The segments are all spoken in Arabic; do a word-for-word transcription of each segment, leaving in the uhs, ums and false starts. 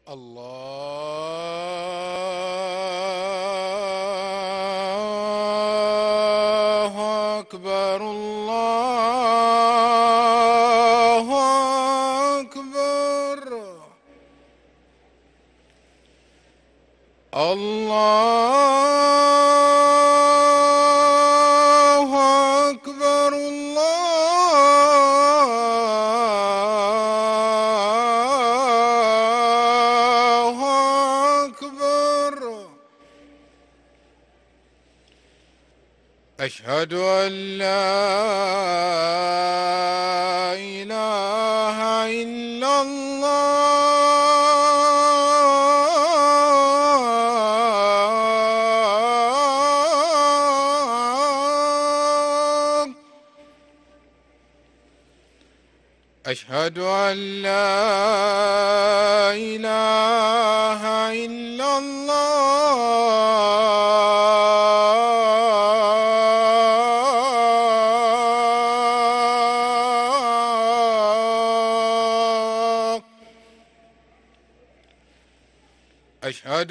الله أكبر الله أكبر الله أكبر الله أكبر. أشهد أن لا إله إلا الله. أشهد أن لا إله إلا الله. أشهد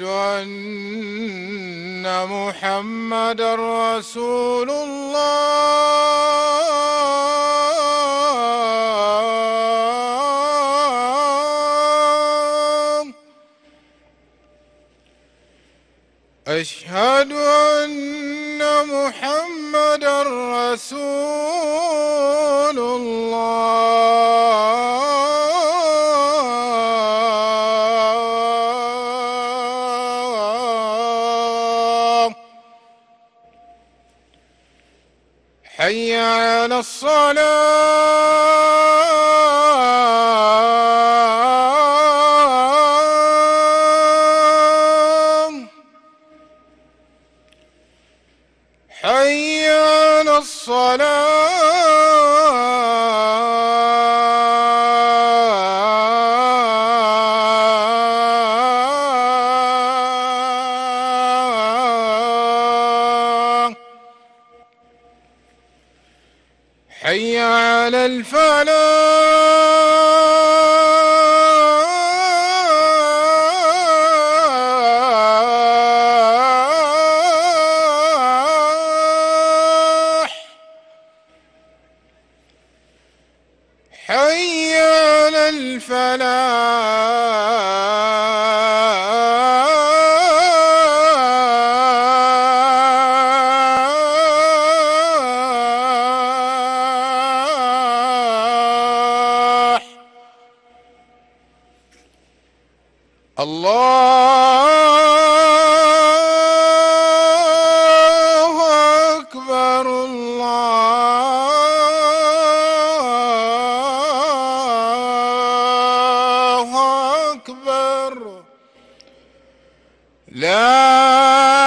أن محمدًا رسول الله. أشهد أن محمدًا رسول الله. حي على الصلاة. حي على الصلاة. حي على الفلاح. حي على الفلاح. الله أكبر الله أكبر. لا